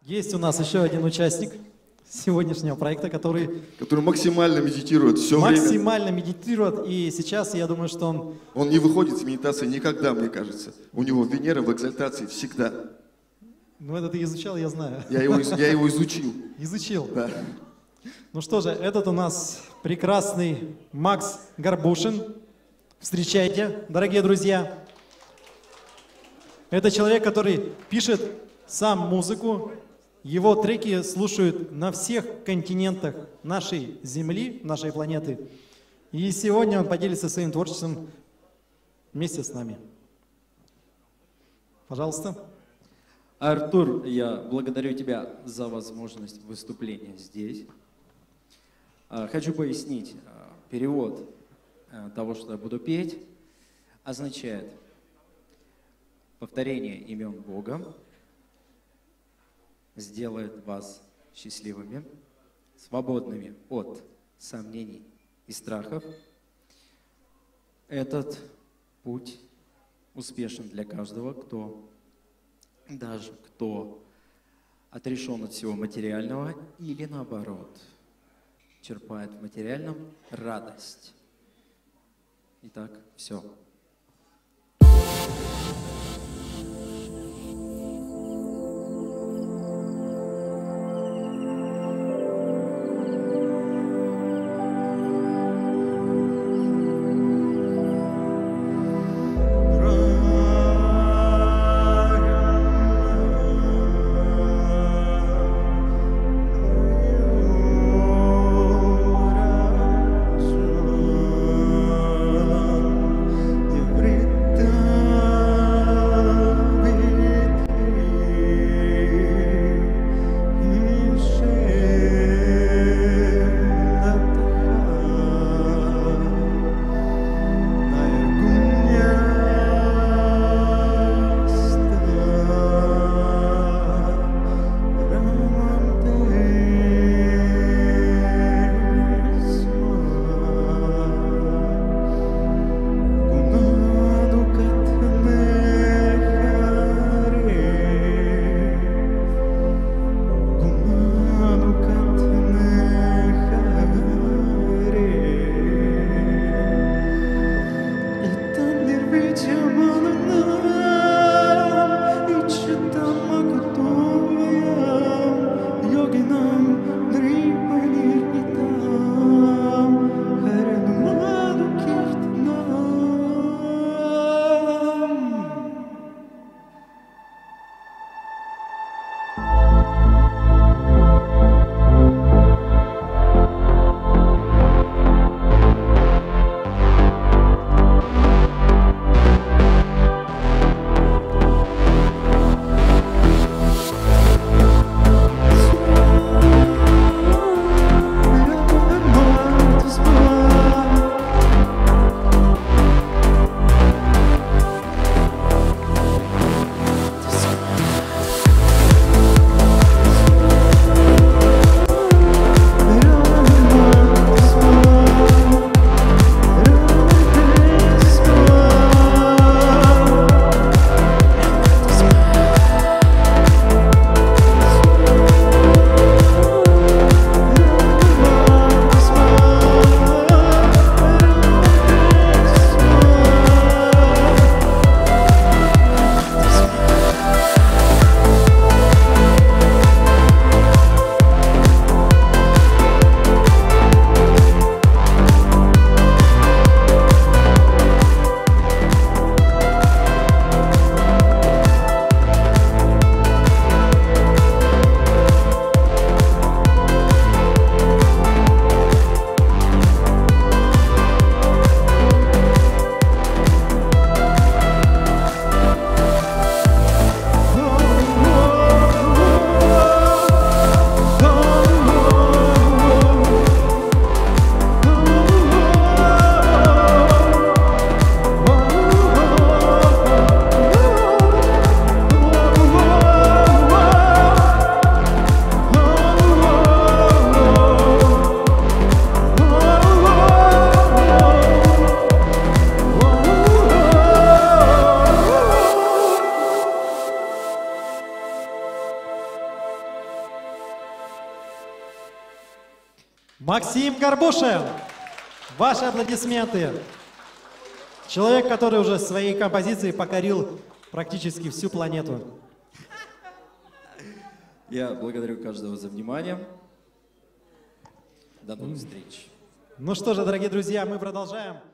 Есть у нас еще один участник сегодняшнего проекта, который максимально медитирует все время. Максимально медитирует, и сейчас я думаю, что Он не выходит с медитации никогда, мне кажется. У него Венера в экзальтации всегда. Ну это ты изучал, я знаю. Я его изучил. Изучил? Да. Ну что же, этот у нас прекрасный Макс Горбушин. Встречайте, дорогие друзья. Это человек, который пишет сам музыку. Его треки слушают на всех континентах нашей Земли, нашей планеты. И сегодня он поделится своим творчеством вместе с нами. Пожалуйста. Артур, я благодарю тебя за возможность выступления здесь. Хочу пояснить, перевод того, что я буду петь, означает повторение имен Бога сделает вас счастливыми, свободными от сомнений и страхов. Этот путь успешен для каждого, кто отрешен от всего материального или наоборот, черпает в материальном радость. Итак, все. Максим Горбушев. Ваши аплодисменты. Человек, который уже своей композицией покорил практически всю планету. Я благодарю каждого за внимание. До новых встреч. Ну что же, дорогие друзья, мы продолжаем.